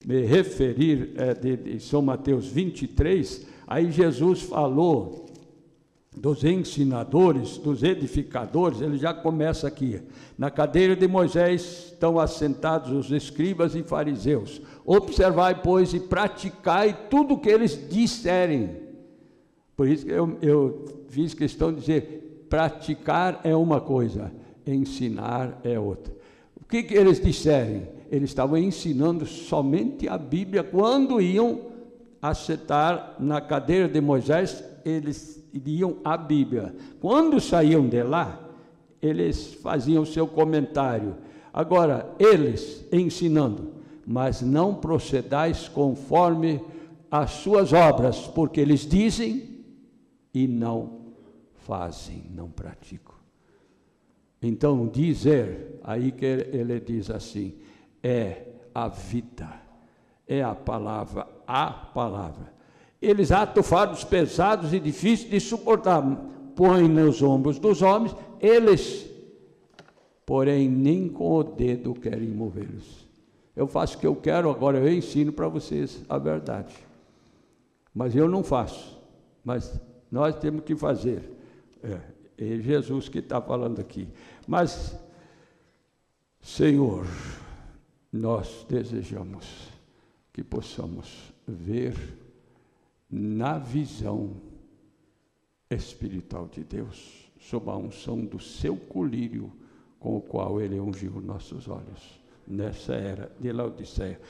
me referir de São Mateus 23, aí Jesus falou dos ensinadores, dos edificadores. Ele já começa aqui: na cadeira de Moisés estão assentados os escribas e fariseus. Observai, pois, e praticai tudo o que eles disserem. Por isso que eu fiz questão de dizer: praticar é uma coisa, ensinar é outra. O que eles disserem? Eles estavam ensinando somente a Bíblia. Quando iam assentar na cadeira de Moisés, eles liam a Bíblia. Quando saíam de lá, eles faziam o seu comentário. Agora, eles ensinando: mas não procedais conforme as suas obras, porque eles dizem e não fazem, não praticam. Então, dizer, aí que ele diz assim, é a vida, é a palavra, a palavra. Eles atam fardos pesados e difíceis de suportar, põem nos ombros dos homens, eles, porém, nem com o dedo querem movê-los. Eu faço o que eu quero, agora eu ensino para vocês a verdade. Mas eu não faço, mas nós temos que fazer. É Jesus que está falando aqui. Mas, Senhor, nós desejamos que possamos ver na visão espiritual de Deus, sob a unção do seu colírio, com o qual ele ungiu nossos olhos, nessa era de Laodiceia.